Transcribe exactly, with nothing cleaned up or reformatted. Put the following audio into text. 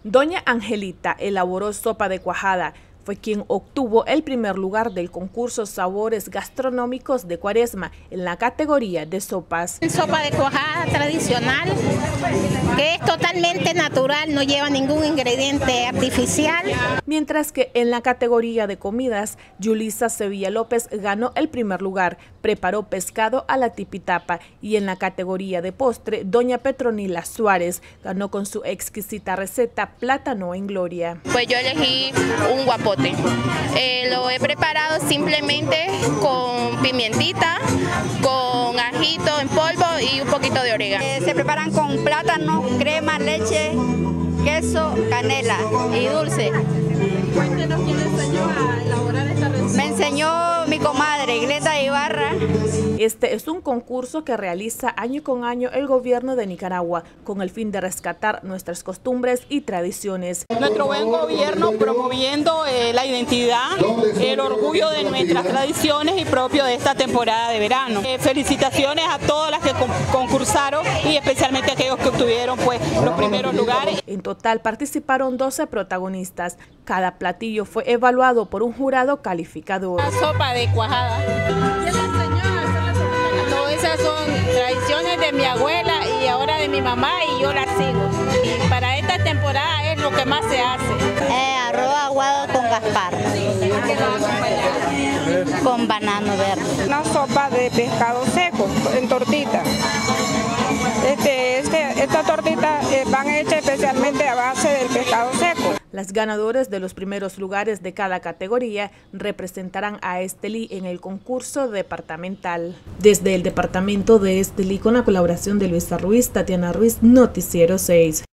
Doña Angelita elaboró sopa de cuajada. Fue quien obtuvo el primer lugar del concurso Sabores Gastronómicos de Cuaresma en la categoría de sopas. Sopa de cuajada tradicional, que es totalmente natural, no lleva ningún ingrediente artificial. Mientras que en la categoría de comidas, Yulisa Sevilla López ganó el primer lugar, preparó pescado a la tipitapa, y en la categoría de postre, Doña Petronila Suárez ganó con su exquisita receta plátano en gloria. Pues yo elegí un guapote. Eh, lo he preparado simplemente con pimientita, con ajito en polvo y un poquito de orégano. Eh, se preparan con plátano, crema, leche, queso, canela y dulce. Cuéntenos quién enseñó a elaborar esta receta. Me enseñó mi comadre, Glenda Ibarra. Este es un concurso que realiza año con año el gobierno de Nicaragua con el fin de rescatar nuestras costumbres y tradiciones. Nuestro buen gobierno promoviendo eh, la identidad, el orgullo de nuestras tradiciones y propio de esta temporada de verano. Eh, felicitaciones a todas las que con concursaron y especialmente a aquellos que obtuvieron pues, los primeros lugares. En total participaron doce protagonistas. Cada platillo fue evaluado por un jurado calificador. La sopa de cuajada. ¿Quién le enseñó a hacer la sopa de cuajada? No, esas son tradiciones de mi abuela y ahora de mi mamá y yo las sigo. Y para esta temporada es lo que más se hace. Eh, arroz aguado con gaspar. ¿Qué lo va a acompañar? Con banano verde. Una sopa de pescado seco en tortita. Este, este, estas tortitas eh, van hechas especialmente a base del pescado seco. Las ganadoras de los primeros lugares de cada categoría representarán a Estelí en el concurso departamental. Desde el departamento de Estelí, con la colaboración de Luisa Ruiz, Tatiana Ruiz, Noticiero seis.